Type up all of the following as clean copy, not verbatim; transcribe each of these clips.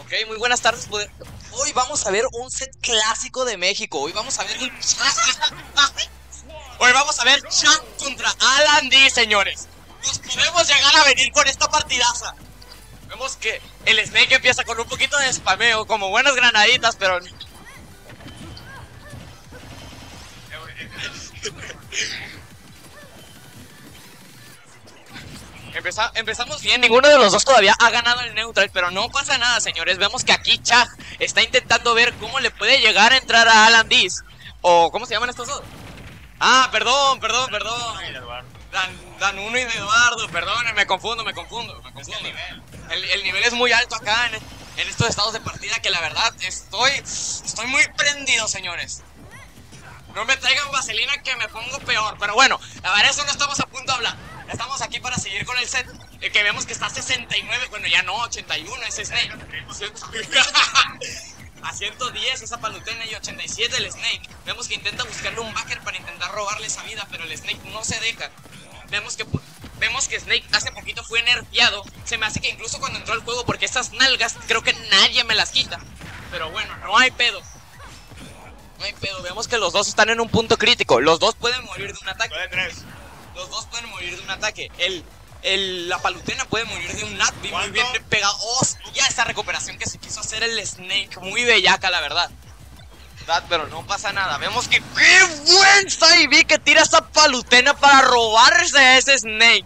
Ok, muy buenas tardes. Hoy vamos a ver un set clásico de México. Hoy vamos a ver Hoy vamos a ver Shaq contra Alan D, señores. Nos podemos llegar a venir con esta partidaza. Vemos que el Snake empieza con un poquito de spameo, como buenas granaditas, pero... Empezamos bien, ninguno de los dos todavía ha ganado el neutral, pero no pasa nada, señores. Vemos que aquí Shaq está intentando ver cómo le puede llegar a entrar a Alan Diz. O, ¿cómo se llaman estos dos? Ah, perdón. Dan Uno y de Eduardo, perdón, me confundo. El nivel es muy alto acá en estos estados de partida que la verdad estoy muy prendido, señores. No me traigan vaselina que me pongo peor, pero bueno, a ver, eso no estamos a punto de hablar. Estamos aquí para seguir con el set, que vemos que está a 69, bueno ya no, 81 ese Snake. A 110 esa Palutena y 87 el Snake. Vemos que intenta buscarle un backer para intentar robarle esa vida, pero el Snake no se deja. Vemos que Snake hace poquito fue nerfeado. Se me hace que incluso cuando entró al juego, porque estas nalgas creo que nadie me las quita. Pero bueno, no hay pedo. Vemos que los dos están en un punto crítico. Los dos pueden morir de un ataque. Los dos pueden morir de un ataque. La Palutena puede morir de un Natby muy bien pegado. Hostia, esa recuperación que se quiso hacer el Snake. Muy bellaca, la verdad. Pero no pasa nada. Vemos que ¡qué buen Saibi que tira esa Palutena para robarse a ese Snake!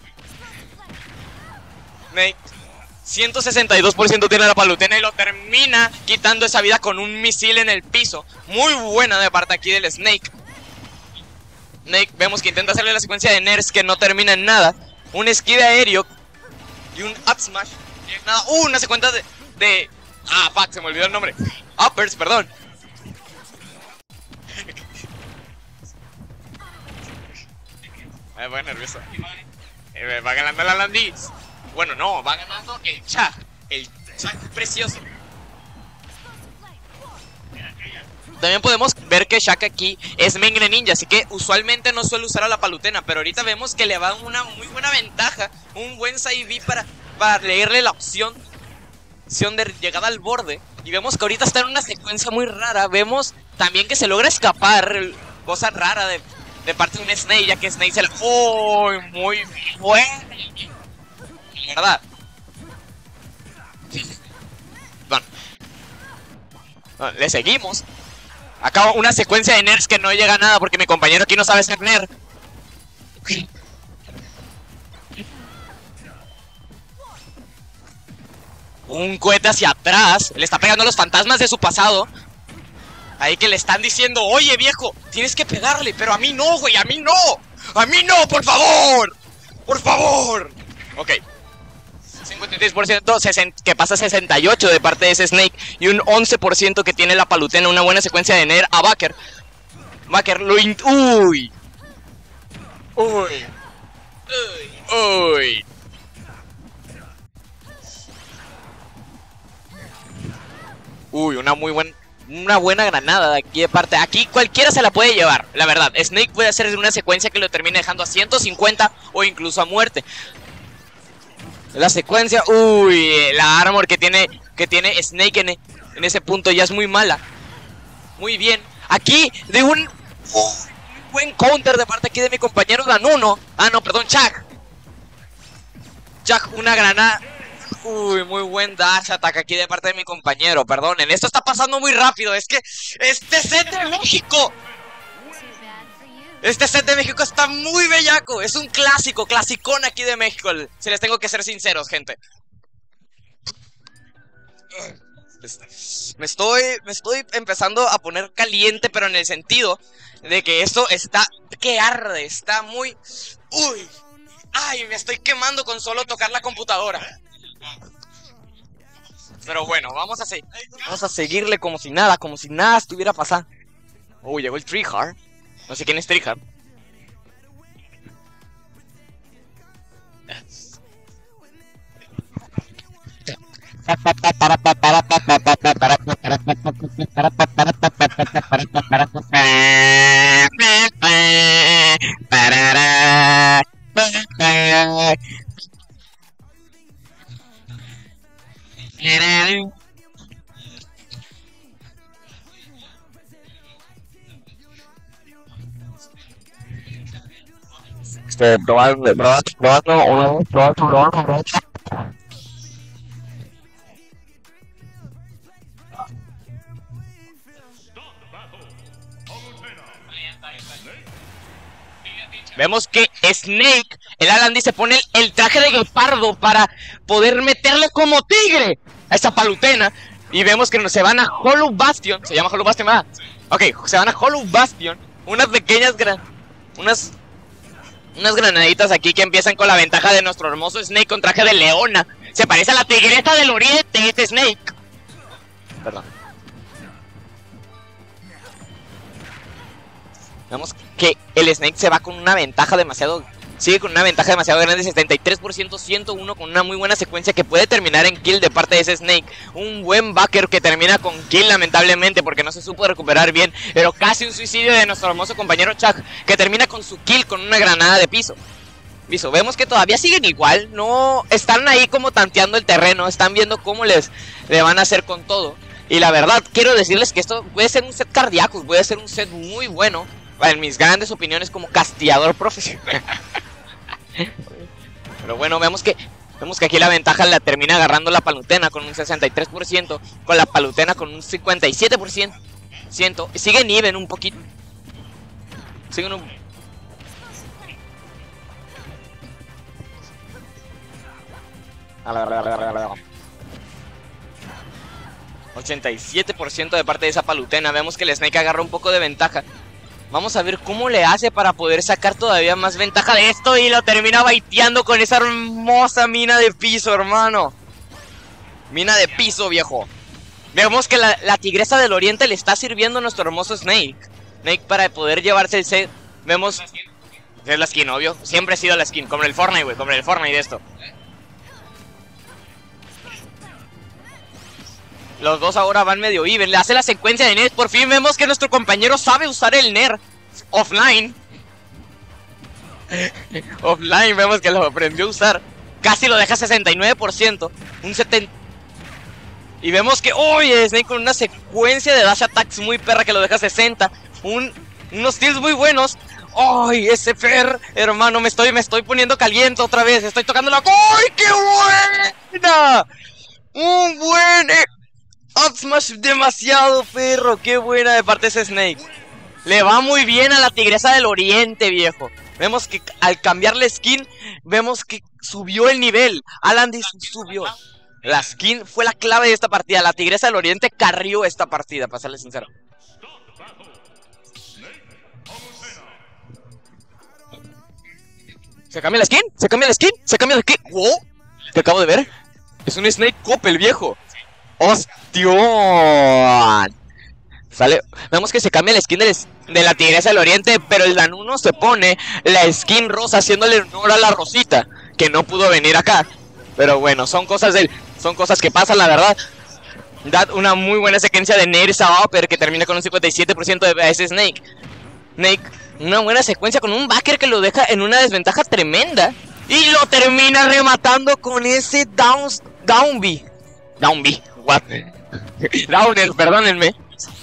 162% tiene la Palutena y lo termina quitando esa vida con un misil en el piso. Muy buena de parte aquí del Snake. Vemos que intenta hacerle la secuencia de nerfs que no termina en nada. Un esquive aéreo y un up smash. Nada. Una secuencia de... Ah, fuck, se me olvidó el nombre. Uppers, perdón. Voy nervioso. Va ganando la Landis. Bueno, no, va ganando el Shaq. El Shaq precioso. También podemos ver que Shaq aquí es main ninja, así que usualmente no suele usar a la Palutena, pero ahorita vemos que le va una muy buena ventaja, un buen side B para leerle la opción de llegada al borde. Y vemos que ahorita está en una secuencia muy rara. Vemos también que se logra escapar, cosa rara de parte de un Snake, ya que Snake se la... ¡Oh! Muy bueno, ¿verdad? Bueno, le seguimos. Acabo una secuencia de nerfs que no llega a nada porque mi compañero aquí no sabe ser nerf. Un cohete hacia atrás. Le está pegando a los fantasmas de su pasado. Ahí que le están diciendo, oye viejo, tienes que pegarle, pero a mí no, güey, a mí no. A mí no, por favor. Por favor. Ok. 53% que pasa a 68 de parte de ese Snake. Y un 11% que tiene la Palutena. Una buena secuencia de nerf a Backer. Backer lo... Uy. Una buena granada de aquí de parte. Aquí cualquiera se la puede llevar, la verdad. Snake puede hacer una secuencia que lo termine dejando a 150 o incluso a muerte. La secuencia, la armor que tiene Snake en ese punto ya es muy mala. Muy bien. Aquí de un buen counter de parte aquí de mi compañero Dan Uno. Ah, no, perdón, Shaq, una granada. Muy buen dash attack aquí de parte de mi compañero. Perdonen, esto está pasando muy rápido. Es que este set de México está muy bellaco. Es un clasicón aquí de México. Si les tengo que ser sinceros, gente. Me estoy empezando a poner caliente, pero en el sentido de que esto está... que arde, está muy... Ay, me estoy quemando con solo tocar la computadora. Pero bueno, vamos a seguirle como si nada estuviera pasando. Llegó el Treehard. No sé quién es Treehard. probando, probando. Vemos que Snake, el Alan se pone el traje de guepardo para poder meterle como tigre a esa Palutena. Y vemos que se van a Hollow Bastion. Se llama Hollow Bastion, ¿verdad? Ok, se van a Hollow Bastion. Unas pequeñas unas granaditas aquí que empiezan con la ventaja de nuestro hermoso Snake con traje de leona. Se parece a la tigresa del oriente, este Snake. Perdón. Vemos que el Snake se va con una ventaja demasiado... Sigue con una ventaja demasiado grande, 73%, 101 con una muy buena secuencia que puede terminar en kill de parte de ese Snake. Un buen backer que termina con kill lamentablemente porque no se supo recuperar bien. Pero casi un suicidio de nuestro hermoso compañero Chuck que termina con su kill con una granada de piso. Vemos que todavía siguen igual, no están ahí como tanteando el terreno, están viendo cómo le van a hacer con todo. Y la verdad, quiero decirles que esto puede ser un set cardíaco, puede ser un set muy bueno. En mis grandes opiniones como castigador profesional. Pero bueno, vemos que aquí la ventaja la termina agarrando la Palutena con un 63%, con la Palutena con un 57%. Siguen even un poquito. Siguen un... ...87% de parte de esa Palutena. Vemos que el Snake agarra un poco de ventaja. Vamos a ver cómo le hace para poder sacar todavía más ventaja de esto. Y lo termina baiteando con esa hermosa mina de piso, hermano. Mina de piso, viejo. Vemos que la tigresa del oriente le está sirviendo a nuestro hermoso Snake. Snake para poder llevarse el set. Vemos... Es la skin, obvio. Siempre ha sido la skin. Como el Fortnite, güey. Como el Fortnite de esto. Los dos ahora van medio even. Le hace la secuencia de Ned. Por fin vemos que nuestro compañero sabe usar el Ner offline. Offline vemos que lo aprendió a usar. Casi lo deja 69%. Un 70%. Y vemos que... ¡Uy! Snake con una secuencia de dash attacks muy perra que lo deja 60%. Unos steals muy buenos. ¡Ay! Ese Fer, hermano, me estoy poniendo caliente otra vez. Estoy tocando la... ¡Ay! ¡Qué buena! Un buen... Up smash demasiado, perro. Qué buena de parte de ese Snake. Le va muy bien a la tigresa del oriente, viejo. Vemos que al cambiar la skin, vemos que subió el nivel. Alan subió. La skin fue la clave de esta partida. La tigresa del oriente carrió esta partida, para serles sincero. ¿Se cambia la skin? ¿Se cambia la skin? ¿Se cambia la skin? ¡Wow! Te acabo de ver. Es un Snake Coppel, viejo. ¡Hostión! Sale, vemos que se cambia la skin de la tigresa del oriente, pero el Danuno se pone la skin rosa haciéndole honor a la Rosita, que no pudo venir acá. Pero bueno, son cosas que pasan, la verdad. Da una muy buena secuencia de Nersa Upper que termina con un 57% de ese Snake. Snake, una buena secuencia con un backer que lo deja en una desventaja tremenda. Y lo termina rematando con ese Downby. What? Downer, perdónenme.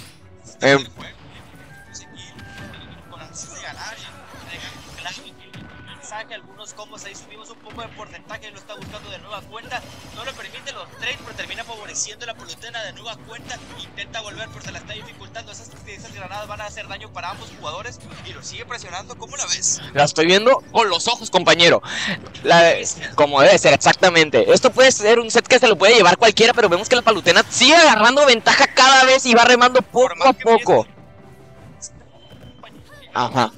Algunos combos ahí subimos un poco de porcentaje, lo está buscando de nueva cuenta, no le permite los trades, pero termina favoreciendo la Palutena de nueva cuenta, intenta volver, pero se la está dificultando. Esas granadas van a hacer daño para ambos jugadores y lo sigue presionando. ¿Cómo la ves? La estoy viendo con los ojos, compañero. Como debe ser, exactamente. Esto puede ser un set que se lo puede llevar cualquiera, pero vemos que la Palutena sigue agarrando ventaja cada vez y va remando poco a poco. Ajá.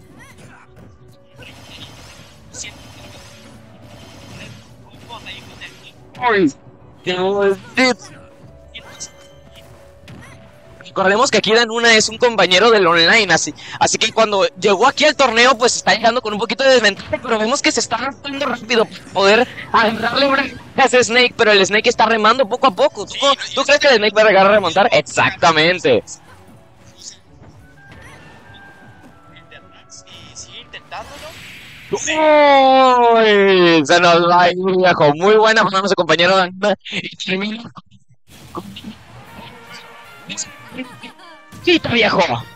Recordemos que aquí Danuna es un compañero del online, así que cuando llegó aquí al torneo pues está llegando con un poquito de desventaja, pero vemos que se está adaptando rápido para poder agarrarle a ese Snake, pero el Snake está remando poco a poco. ¿Tú crees que el Snake va a llegar a remontar? Exactamente. Sigue intentándolo. Uy, se nos va a ir, viejo. Muy buena por nuestro compañero Danuna. Y termina. ¡Quita, viejo!